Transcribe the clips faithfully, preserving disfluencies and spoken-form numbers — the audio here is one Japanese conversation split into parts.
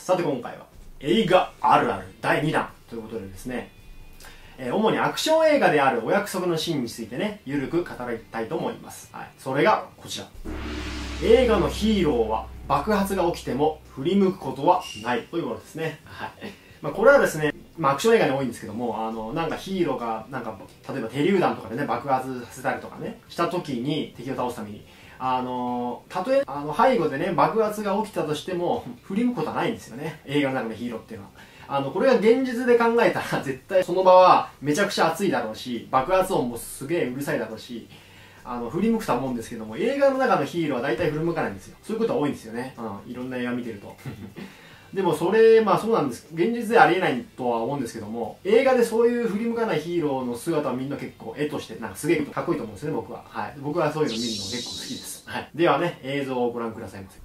さて今回は映画あるあるだいにだんということでですね、えー、主にアクション映画であるお約束のシーンについてね、ゆるく語りたいと思います。はい、それがこちら。映画のヒーローは爆発が起きても振り向くことはないということですね。はい。まあ、これはですね、まあ、アクション映画に多いんですけども、あの、なんかヒーローが、なんか、例えば手榴弾とかでね、爆発させたりとかね、した時に、敵を倒すために、あの、たとえ、あの、背後でね、爆発が起きたとしても、振り向くことはないんですよね。映画の中のヒーローっていうのは。あの、これが現実で考えたら、絶対その場はめちゃくちゃ熱いだろうし、爆発音もすげえうるさいだろうし、あの、振り向くとは思うんですけども、映画の中のヒーローは大体振り向かないんですよ。そういうことは多いんですよね。うん、いろんな映画見てると。でもそれ、まあそうなんです。現実ではありえないとは思うんですけども、映画でそういう振り向かないヒーローの姿をみんな結構絵として、なんかすげえかっこいいと思うんですね、僕は。はい。僕はそういうの見るの結構好きです。はい。ではね、映像をご覧くださいませ。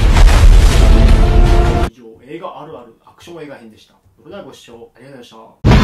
映画あるあるアクション映画編でした。それではご視聴ありがとうございました。